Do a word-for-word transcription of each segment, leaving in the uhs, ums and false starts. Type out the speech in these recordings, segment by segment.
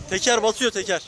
Teker batıyor teker.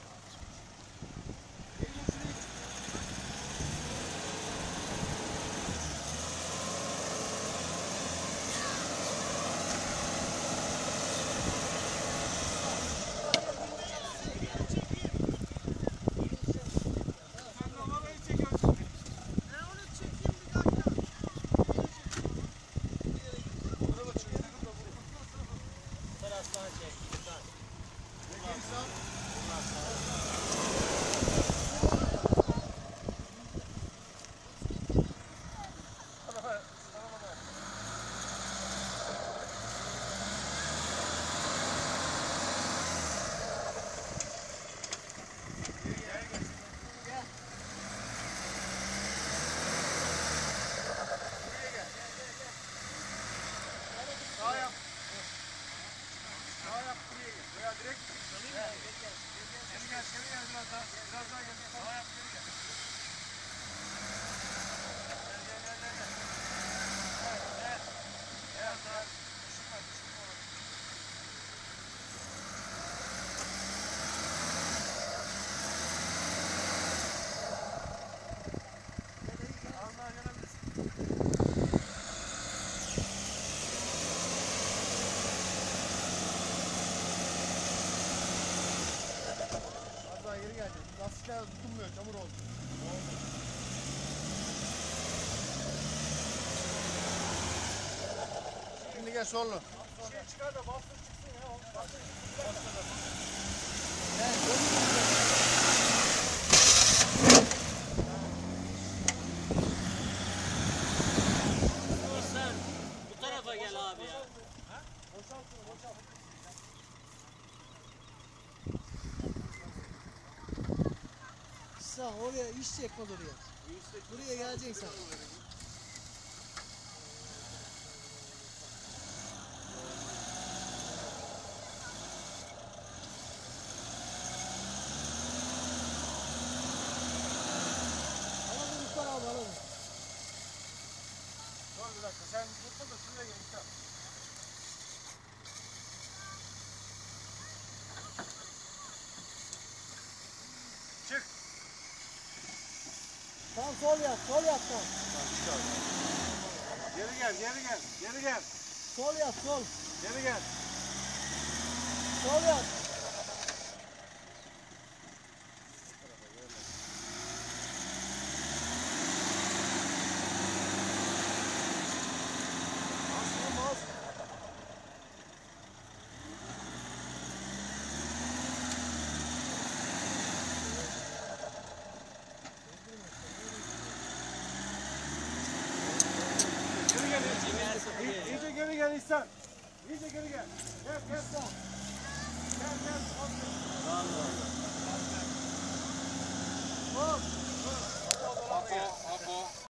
Geri geldi. Lastikler tutunmuyor, çamur oldu. Şimdi gel sollu. Şey çıkar da bastır çıksın ya. Bastır çıksın. Gel, Sen bu tarafa gel abi ya. Boşaltın, boşaltın. Sağ oraya iş çekme oraya. Buraya geleceksin sen. Alalım Mustafa abi alalım. Dur bir dakika sen tutma da şuraya gel. Sen. Çık. Tamam sol yap, sol yap tamam. Geri gel, geri gel, geri gel. Sol yap, sol. Geri gel. Sol yap. Geri gel. İyi- İyice geri gel İhsan. İyice geri gel. Gel, gel. Gel, gel. Hop. Apo, Apo.